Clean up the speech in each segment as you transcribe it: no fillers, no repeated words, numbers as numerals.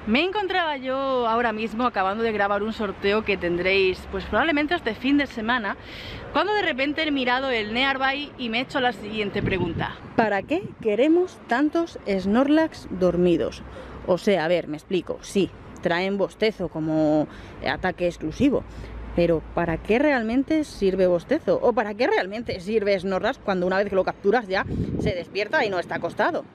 Me encontraba yo ahora mismo acabando de grabar un sorteo que tendréis pues probablemente este fin de semana, cuando de repente he mirado el Nearby y me he hecho la siguiente pregunta: ¿para qué queremos tantos Snorlax dormidos? O sea, a ver, me explico, sí, traen bostezo como ataque exclusivo, pero ¿para qué realmente sirve bostezo? ¿O para qué realmente sirve Snorlax cuando una vez que lo capturas ya se despierta y no está acostado?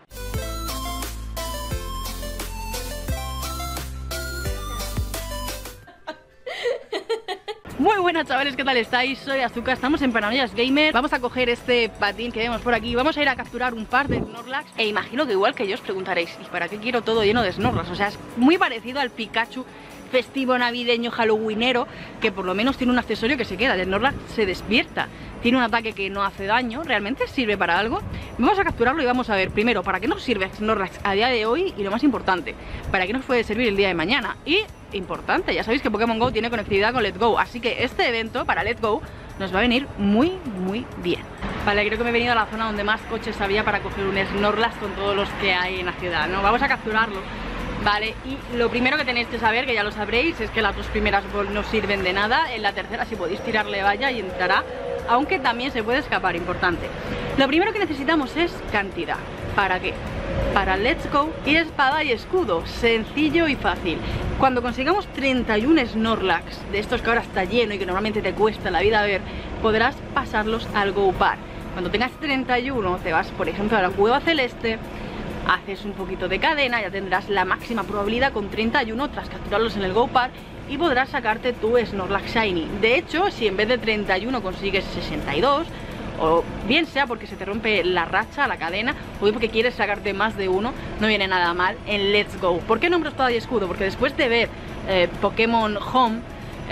Muy buenas chavales, ¿qué tal estáis? Soy Azuka, estamos en Paranoias Gamer. Vamos a coger este patín que vemos por aquí. Vamos a ir a capturar un par de Snorlax. E imagino que igual que yo os preguntaréis: ¿y para qué quiero todo lleno de Snorlax? O sea, es muy parecido al Pikachu festivo navideño halloweenero, que por lo menos tiene un accesorio que se queda. El Snorlax se despierta, tiene un ataque que no hace daño. ¿Realmente sirve para algo? Vamos a capturarlo y vamos a ver primero para qué nos sirve Snorlax a día de hoy, y lo más importante, para qué nos puede servir el día de mañana. Y importante, ya sabéis que Pokémon GO tiene conectividad con Let's Go, así que este evento para Let's Go nos va a venir muy bien. Vale, creo que me he venido a la zona donde más coches había para coger un Snorlax con todos los que hay en la ciudad, ¿no? Vamos a capturarlo. Vale, y lo primero que tenéis que saber, que ya lo sabréis, es que las dos primeras no sirven de nada. En la tercera si podéis tirarle valla y entrará, aunque también se puede escapar, importante. Lo primero que necesitamos es cantidad. ¿Para qué? Para Let's Go y espada y escudo, sencillo y fácil. Cuando consigamos 31 Snorlax, de estos que ahora está lleno y que normalmente te cuesta la vida ver, podrás pasarlos al Go Par. Cuando tengas 31 te vas, por ejemplo, a la cueva celeste, haces un poquito de cadena, ya tendrás la máxima probabilidad con 31 tras capturarlos en el Go Par y podrás sacarte tu Snorlax Shiny. De hecho, si en vez de 31 consigues 62, o bien sea porque se te rompe la racha, la cadena, o bien porque quieres sacarte más de uno, no viene nada mal en Let's Go. ¿Por qué nombro espada y escudo? Porque después de ver Pokémon Home,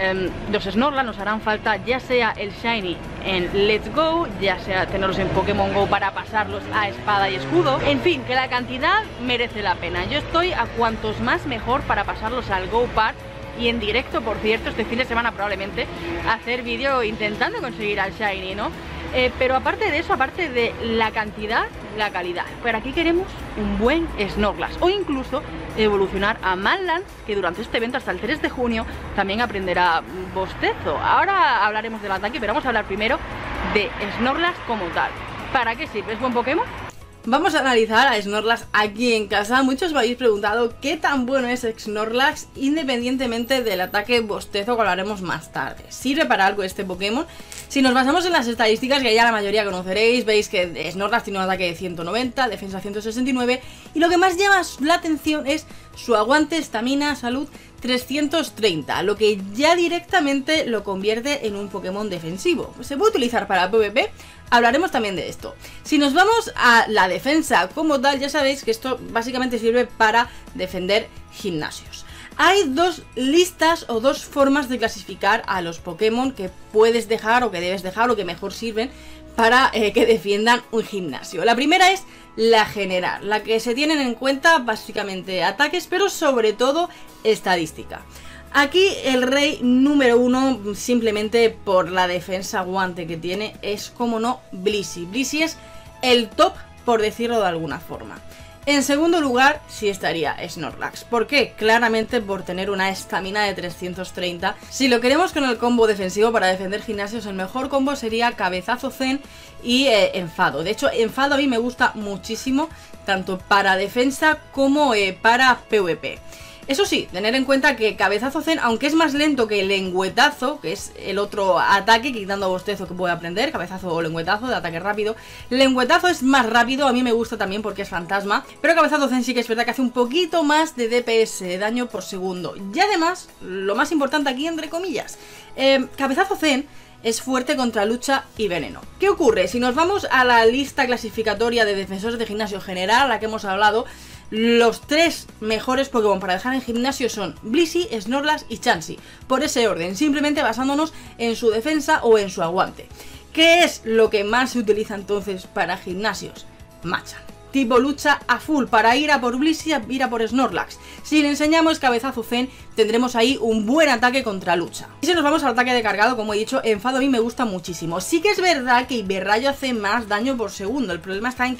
los Snorlax nos harán falta, ya sea el Shiny en Let's Go, ya sea tenerlos en Pokémon Go para pasarlos a espada y escudo. En fin, que la cantidad merece la pena. Yo estoy a cuantos más mejor para pasarlos al Go Par. Y en directo, por cierto, este fin de semana probablemente hacer vídeo intentando conseguir al Shiny, ¿no? Pero aparte de eso, aparte de la cantidad, la calidad. Pero aquí queremos un buen Snorlax, o incluso evolucionar a Manlands, que durante este evento hasta el 3 de junio también aprenderá bostezo. Ahora hablaremos del ataque, pero vamos a hablar primero de Snorlax como tal. ¿Para qué sirve? ¿Es buen Pokémon? Vamos a analizar a Snorlax aquí en casa. Muchos me habéis preguntado qué tan bueno es Snorlax independientemente del ataque bostezo, que hablaremos más tarde. ¿Sirve para algo este Pokémon? Si nos basamos en las estadísticas que ya la mayoría conoceréis, veis que Snorlax tiene un ataque de 190, defensa 169, y lo que más llama la atención es su aguante, estamina, salud 330, lo que ya directamente lo convierte en un Pokémon defensivo. Se puede utilizar para PvP, hablaremos también de esto. Si nos vamos a la defensa como tal, ya sabéis que esto básicamente sirve para defender gimnasios. Hay dos listas o dos formas de clasificar a los Pokémon que puedes dejar o que debes dejar o que mejor sirven para que defiendan un gimnasio. La primera es la general, la que se tienen en cuenta básicamente ataques, pero sobre todo estadística. Aquí el rey número uno, simplemente por la defensa guante que tiene, es como no Blissey. Blissey es el top, por decirlo de alguna forma. En segundo lugar, sí estaría Snorlax. ¿Por qué? Claramente por tener una estamina de 330. Si lo queremos con el combo defensivo para defender gimnasios, el mejor combo sería Cabezazo Zen y Enfado. De hecho, Enfado a mí me gusta muchísimo, tanto para defensa como para PvP. Eso sí, tener en cuenta que Cabezazo Zen, aunque es más lento que Lengüetazo, que es el otro ataque, quitando bostezo, que puede aprender, Cabezazo o Lengüetazo, de ataque rápido. Lengüetazo es más rápido, a mí me gusta también porque es fantasma, pero Cabezazo Zen sí que es verdad que hace un poquito más de DPS, de daño por segundo. Y además, lo más importante aquí, entre comillas, Cabezazo Zen es fuerte contra lucha y veneno. ¿Qué ocurre? Si nos vamos a la lista clasificatoria de defensores de gimnasio general, a la que hemos hablado, los tres mejores Pokémon para dejar en gimnasio son Blissey, Snorlax y Chansey. Por ese orden, simplemente basándonos en su defensa o en su aguante. ¿Qué es lo que más se utiliza entonces para gimnasios? Machamp. Tipo lucha a full, para ir a por Blissey, ir a por Snorlax. Si le enseñamos Cabezazo Zen, tendremos ahí un buen ataque contra lucha. Y si nos vamos al ataque de cargado, como he dicho, Enfado a mí me gusta muchísimo. Sí que es verdad que Iberrayo hace más daño por segundo. El problema está en que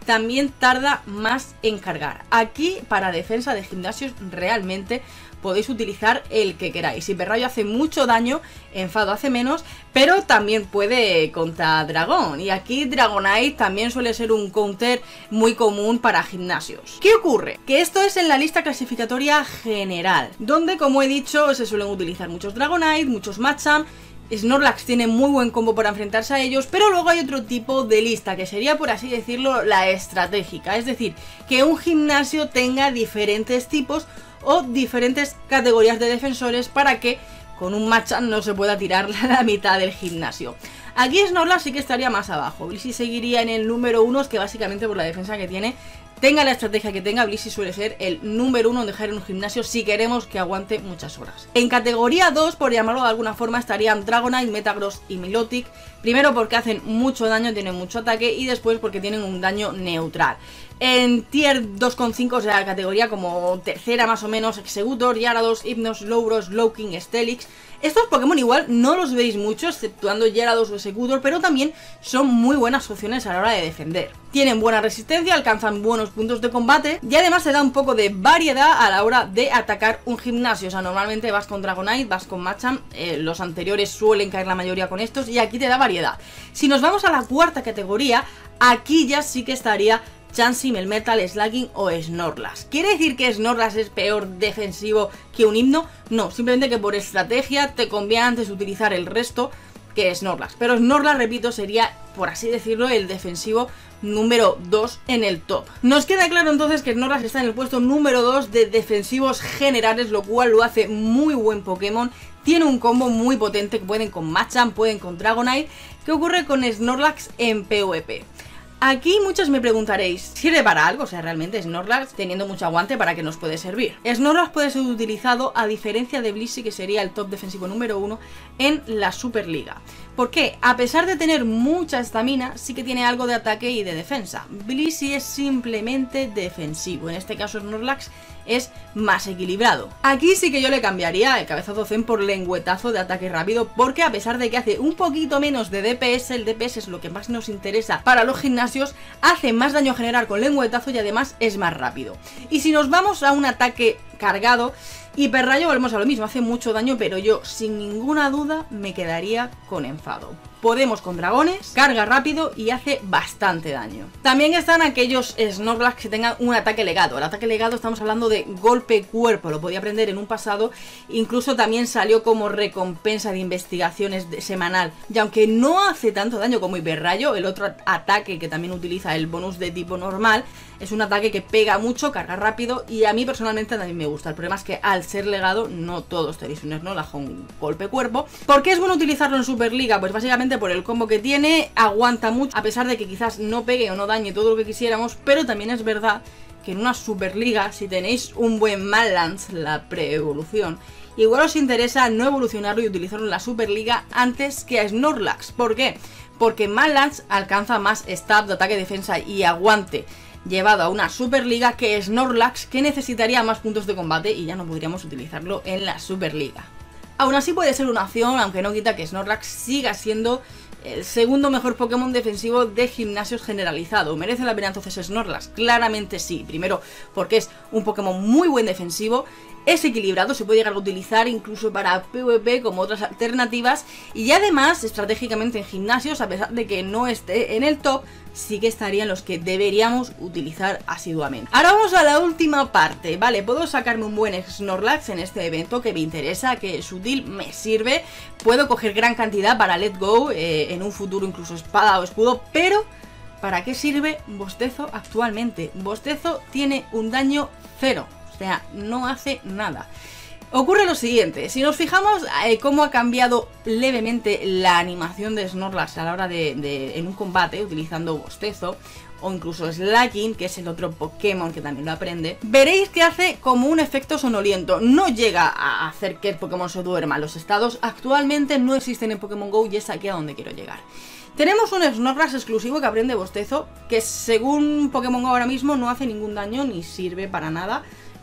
también tarda más en cargar. Aquí para defensa de gimnasios realmente podéis utilizar el que queráis. Hiperrayo hace mucho daño, Enfado hace menos, pero también puede contra Dragón. Y aquí Dragonite también suele ser un counter muy común para gimnasios. ¿Qué ocurre? Que esto es en la lista clasificatoria general, donde, como he dicho, se suelen utilizar muchos Dragonite, muchos Machamp. Snorlax tiene muy buen combo para enfrentarse a ellos, pero luego hay otro tipo de lista que sería, por así decirlo, la estratégica. Es decir, que un gimnasio tenga diferentes tipos o diferentes categorías de defensores para que con un Machamp no se pueda tirar la mitad del gimnasio. Aquí Snorlax sí que estaría más abajo. Blissey seguiría en el número 1, que básicamente por la defensa que tiene, tenga la estrategia que tenga, Blissey suele ser el número 1 en dejar en un gimnasio si queremos que aguante muchas horas. En categoría 2, por llamarlo de alguna forma, estarían Dragonite, Metagross y Milotic. Primero porque hacen mucho daño, tienen mucho ataque, y después porque tienen un daño neutral. En tier 2,5, o sea, categoría como tercera más o menos, Exeggutor, Gyarados, Hypnos, Slowbro, Slowking, Steelix. Estos Pokémon igual no los veis mucho, exceptuando Gyarados o Exeggutor, pero también son muy buenas opciones a la hora de defender. Tienen buena resistencia, alcanzan buenos puntos de combate y además te da un poco de variedad a la hora de atacar un gimnasio. O sea, normalmente vas con Dragonite, vas con Machamp, los anteriores suelen caer la mayoría con estos y aquí te da variedad. Si nos vamos a la cuarta categoría, aquí ya sí que estaría Chansey, Melmetal, Slaking o Snorlax. ¿Quiere decir que Snorlax es peor defensivo que un himno? No, simplemente que por estrategia te conviene antes utilizar el resto que Snorlax. Pero Snorlax, repito, sería, por así decirlo, el defensivo número 2 en el top. Nos queda claro entonces que Snorlax está en el puesto número 2 de defensivos generales, lo cual lo hace muy buen Pokémon. Tiene un combo muy potente que pueden con Machamp, pueden con Dragonite. ¿Qué ocurre con Snorlax en PvP? Aquí muchos me preguntaréis, ¿sirve para algo? O sea, realmente Snorlax, teniendo mucho aguante, ¿para qué nos puede servir? Snorlax puede ser utilizado a diferencia de Blissey, que sería el top defensivo número 1 en la Superliga. ¿Por qué? A pesar de tener mucha estamina, sí que tiene algo de ataque y de defensa. Blissey es simplemente defensivo, en este caso Snorlax es más equilibrado. Aquí sí que yo le cambiaría el cabezazo Zen por lengüetazo de ataque rápido, porque a pesar de que hace un poquito menos de DPS, el DPS es lo que más nos interesa para los gimnasios, hace más daño general con lengüetazo y además es más rápido. Y si nos vamos a un ataque cargado, Hiperrayo volvemos a lo mismo, hace mucho daño, pero yo sin ninguna duda me quedaría con Enfado. Podemos con dragones, carga rápido y hace bastante daño. También están aquellos Snorlax que tengan un ataque legado. El ataque legado estamos hablando de golpe cuerpo, lo podía aprender en un pasado, incluso también salió como recompensa de investigaciones semanal. Y aunque no hace tanto daño como Hiperrayo, el otro ataque que también utiliza el bonus de tipo normal, es un ataque que pega mucho, carga rápido y a mí personalmente también me gusta. El problema es que al ser legado no todos tenéis un Snorlax con golpe cuerpo. ¿Por qué es bueno utilizarlo en Superliga? Pues básicamente por el combo que tiene, aguanta mucho, a pesar de que quizás no pegue o no dañe todo lo que quisiéramos, pero también es verdad que en una Superliga, si tenéis un buen Malance, la pre-evolución, igual os interesa no evolucionarlo y utilizarlo en la Superliga antes que a Snorlax. ¿Por qué? Porque Malance alcanza más stat de ataque, defensa y aguante llevado a una Superliga que Snorlax, que necesitaría más puntos de combate y ya no podríamos utilizarlo en la Superliga. Aún así puede ser una opción, aunque no quita que Snorlax siga siendo el segundo mejor Pokémon defensivo de gimnasios generalizado. ¿Merece la pena entonces Snorlax? Claramente sí. Primero porque es un Pokémon muy buen defensivo, es equilibrado, se puede llegar a utilizar incluso para PvP como otras alternativas, y además estratégicamente en gimnasios, a pesar de que no esté en el top, sí que estarían los que deberíamos utilizar asiduamente. Ahora vamos a la última parte, ¿vale? Puedo sacarme un buen Snorlax en este evento que me interesa, que su deal me sirve, puedo coger gran cantidad para Let Go, en un futuro incluso espada o escudo, pero ¿para qué sirve Bostezo actualmente? Bostezo tiene un daño 0. O sea, no hace nada. Ocurre lo siguiente, si nos fijamos cómo ha cambiado levemente la animación de Snorlax a la hora en un combate utilizando Bostezo o incluso Slaking, que es el otro Pokémon que también lo aprende, veréis que hace como un efecto sonoliento. No llega a hacer que el Pokémon se duerma. Los estados actualmente no existen en Pokémon GO y es aquí a donde quiero llegar. Tenemos un Snorlax exclusivo que aprende Bostezo, que según Pokémon GO ahora mismo no hace ningún daño ni sirve para nada.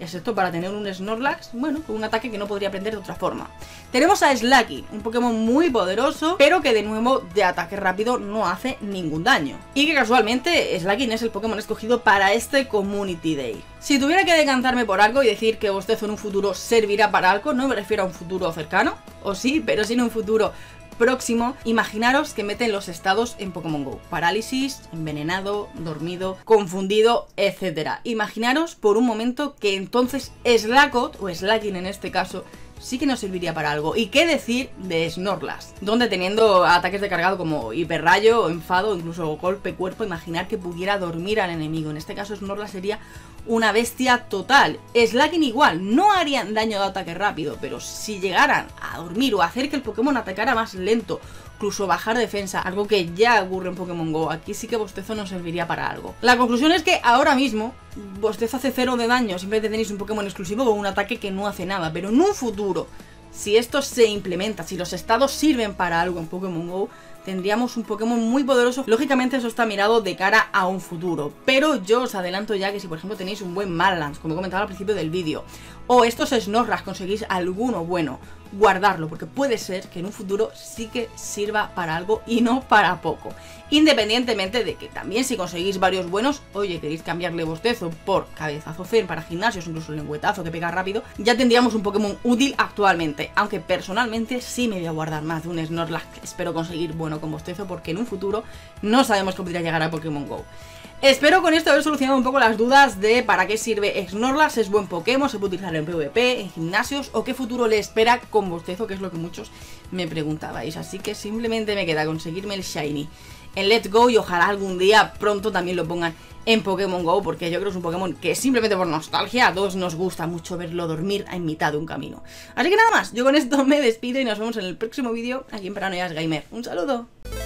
excepto para tener un Snorlax, bueno, con un ataque que no podría aprender de otra forma. Tenemos a Slaking, un Pokémon muy poderoso, pero que de nuevo de ataque rápido no hace ningún daño. Y que casualmente Slaking es el Pokémon escogido para este Community Day. Si tuviera que decantarme por algo y decir que Bostezo en un futuro servirá para algo, no me refiero a un futuro cercano, o sí, pero sí en un futuro próximo, imaginaros que meten los estados en Pokémon GO. Parálisis, envenenado, dormido, confundido, etc. Imaginaros por un momento que entonces Slackoth, o Slaking en este caso, sí que nos serviría para algo. ¿Y qué decir de Snorlax? Donde teniendo ataques de cargado como hiperrayo, enfado, incluso golpe cuerpo, imaginar que pudiera dormir al enemigo. En este caso Snorlax sería una bestia total. Slaking igual, no harían daño de ataque rápido, pero si llegaran a dormir o a hacer que el Pokémon atacara más lento, incluso bajar defensa, algo que ya ocurre en Pokémon GO, aquí sí que Bostezo nos serviría para algo. La conclusión es que ahora mismo Bostezo hace 0 de daño, siempre tenéis un Pokémon exclusivo con un ataque que no hace nada, pero en un futuro, si esto se implementa, si los estados sirven para algo en Pokémon GO, tendríamos un Pokémon muy poderoso. Lógicamente eso está mirado de cara a un futuro, pero yo os adelanto ya que si por ejemplo tenéis un buen Marlance, como he comentado al principio del vídeo, o estos Snorlax conseguís alguno bueno, guardarlo, porque puede ser que en un futuro sí que sirva para algo y no para poco. Independientemente de que también si conseguís varios buenos, oye, queréis cambiarle Bostezo por Cabezazo Zen para gimnasios, incluso el Lengüetazo que pega rápido, ya tendríamos un Pokémon útil actualmente, aunque personalmente sí me voy a guardar más de un Snorlax que espero conseguir bueno con Bostezo, porque en un futuro no sabemos cómo podría llegar a Pokémon GO. Espero con esto haber solucionado un poco las dudas de para qué sirve Snorlax, es buen Pokémon, se puede utilizar en PvP, en gimnasios, o qué futuro le espera con Bostezo, que es lo que muchos me preguntabais. Así que simplemente me queda conseguirme el Shiny en Let's Go y ojalá algún día pronto también lo pongan en Pokémon GO, porque yo creo que es un Pokémon que simplemente por nostalgia a todos nos gusta mucho verlo dormir en mitad de un camino. Así que nada más, yo con esto me despido y nos vemos en el próximo vídeo aquí en Paranoias Gamer. Un saludo.